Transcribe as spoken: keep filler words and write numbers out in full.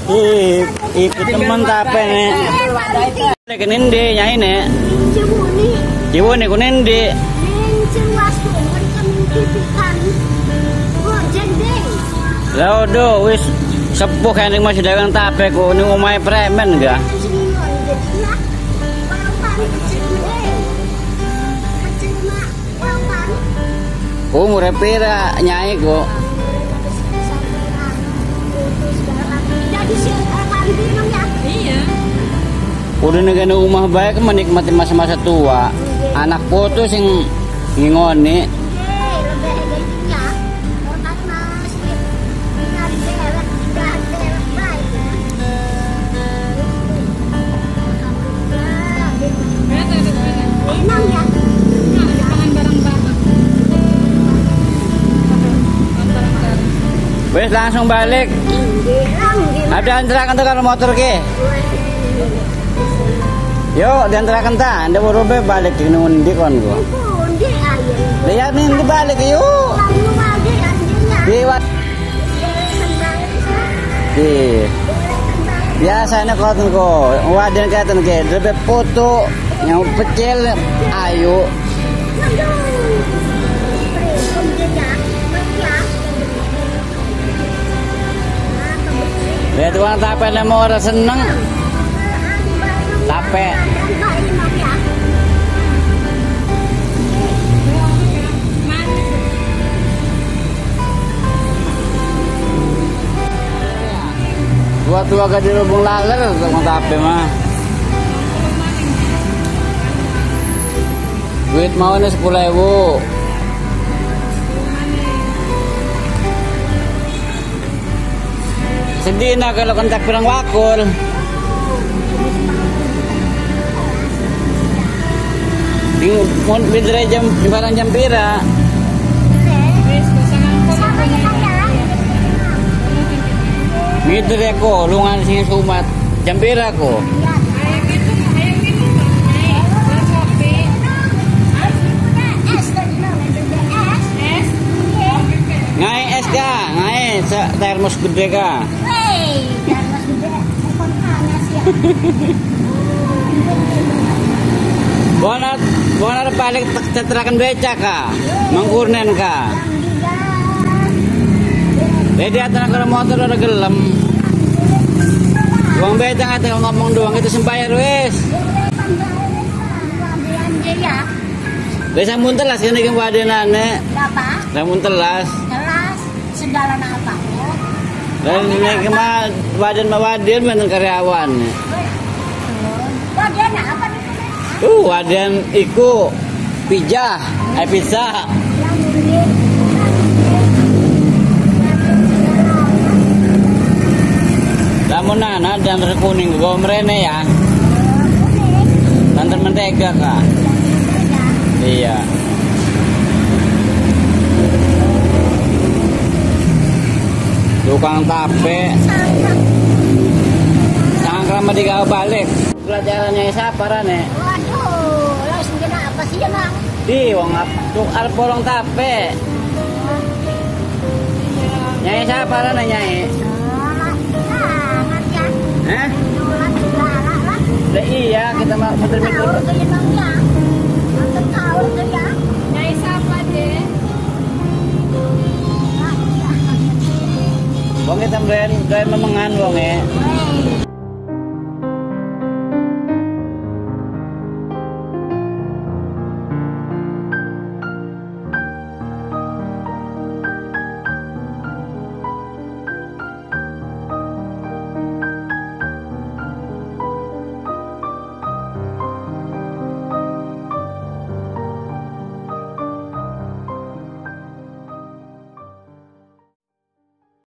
Ih, ikut teman tape nih. Lagi nindi nyai nih. Ciwuni ku nindi. Lah do wis sepuh kan masih dagang tape ku ning omahe premen enggak? Umur pira nyai ku? Iya. Udah negara rumah baik menikmati masa-masa tua. Anak foto sing ngingoni. Wes langsung balik. Ada antarakan tuh kalau motor ke. Yo, diantarakan ta, anda baru be balik di nundi kon gua. Lihat nih di balik yuk. Lewat. Di. Biasanya kau tunggu, wadah kata ke, lebih foto yang kecil, ayo. Lihat tukang tape mau orang seneng. Tape. Tua-tua gak dirubung laler tukang tape mah. Duit mau nih sepuluh ribu. Sedih na kalau kontak pirang wakul. Mau bidre jam barang jam pira. Bidre ko lungan sing sumat jam pira ko. Ngai es ka, ngai sa termos gede ka. Hei, termos gede. Kon panas ya. Bonat, bonat balik teterakan beca ka. Mangkurnen ka. Jadi antara kalau motor ada gelem. Uang beca ngate ngomong doang itu sembayar wis. Desa muntelas ini ke wadenane. Berapa? Lamun telas. Telas segala apa? Dan ini kemana waden waden mantan karyawan. Waden apa? Uh, waden iku pizza, eh pizza. Lamun nana dan kuning gomrene ya. Santan mentega kah? Iya. Tukang tape. Sangat ramah digawe balik. Pelajarannya siapa rane? Waduh, langsung kena apa sih ya bang? Di wong tuk arep bolong tape. Nyai siapa rane nyai? Hah? Iya kita mau betul-betul. Nyai siapa deh? Wong kita meren gawe memengan wong e.